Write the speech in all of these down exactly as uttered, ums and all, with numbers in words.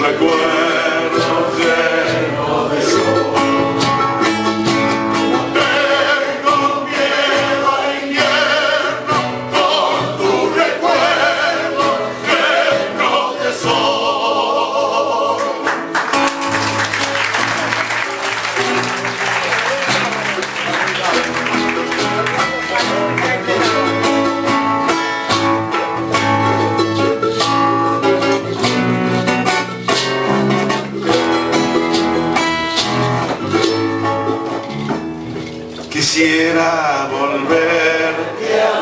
recuerdos llenos de sol. Tengo miedo al invierno con tu recuerdo lleno de sol. Quisiera volverte a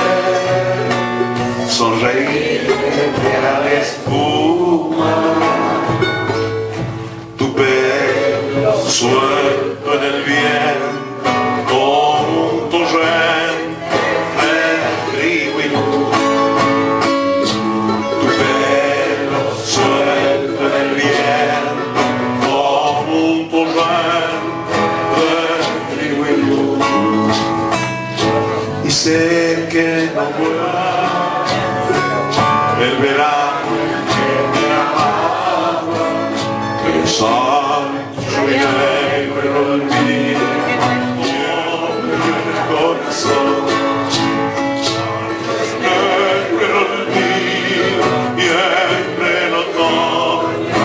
ver, sonreírte a la espuma, tu pelo suelto en el viento como un torrente de trigo y luz. Tu pelo suelto en el viento como un torrente. Y sé que no vuelva el verano que me amaba, pensando y negro el olvido en el corazón, negro el olvido y en el otoño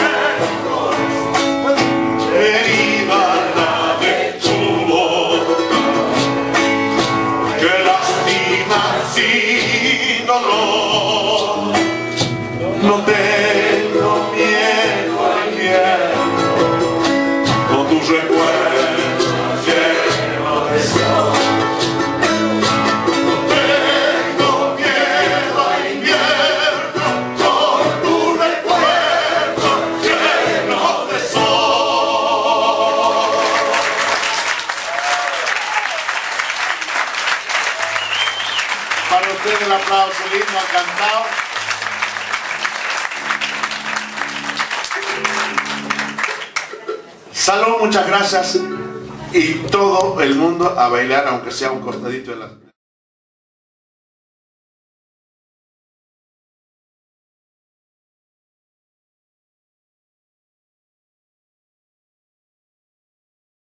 herida la de tu boca que lastima sin dolor. No tengo miedo al invierno con tus recuerdos llenos de sol. No tengo miedo al invierno con tus recuerdos llenos de sol. Para usted el aplauso, lindo, ha cantado. Salud, muchas gracias. Y todo el mundo a bailar, aunque sea un costadito de la...